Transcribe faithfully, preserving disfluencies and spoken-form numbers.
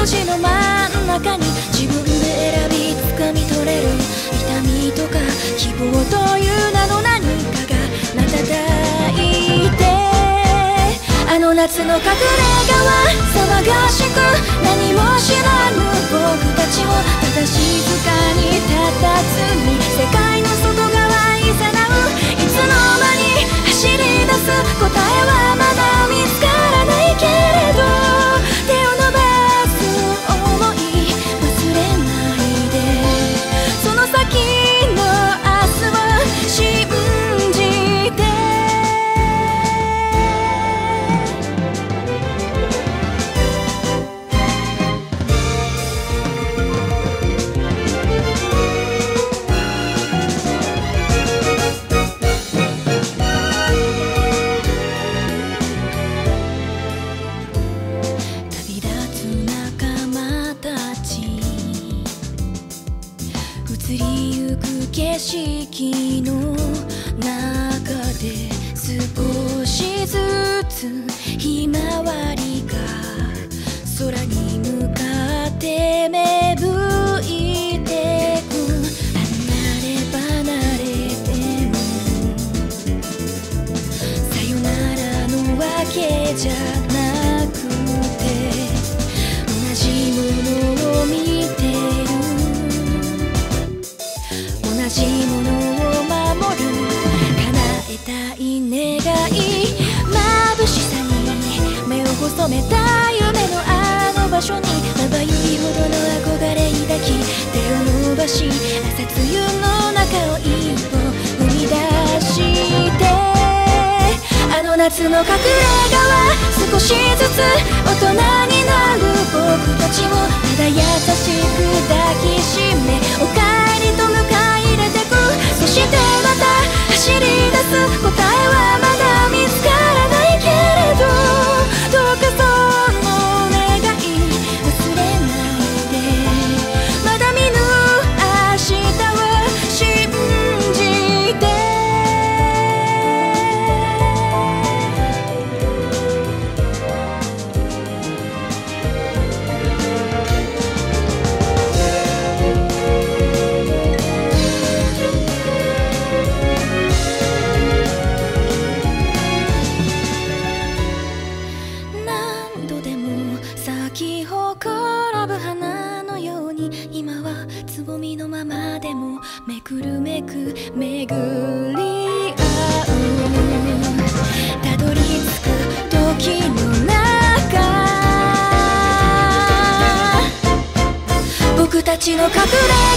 字の真ん中に自分で選び掴み取れる痛みとか希望という名の何かがまた抱いて、あの夏の隠れ家は騒がしく何も知らぬ僕たちをただ静かに佇み世界の外側いざなう、いつの間に走り出す答えはまだ見つからないけれど、手を伸ばす想い忘れないで、その先の明日を信じて。移りゆく景色の中で少しずつひまわりが空に向かって芽吹いてく、離れ離れてもさよならのわけじゃなくて、同じものを見て同じものを守る叶えたい願い、眩しさに目を細めた夢のあの場所にまばゆいほどの憧れ抱き手を伸ばし朝露の中を一歩踏み出して、あの夏の隠れ家は少しずつ大人になる僕たちをただ優しく抱きしめおかえりと迎え入れてく、そしてまた走り出す答えはまだ見つからないけれど、どうかその願い忘れないで、まだ見ぬ明日を信じて。咲き誇る花のように今はつぼみのままでもめくるめく巡り合う、たどり着く時の中僕たちの隠れ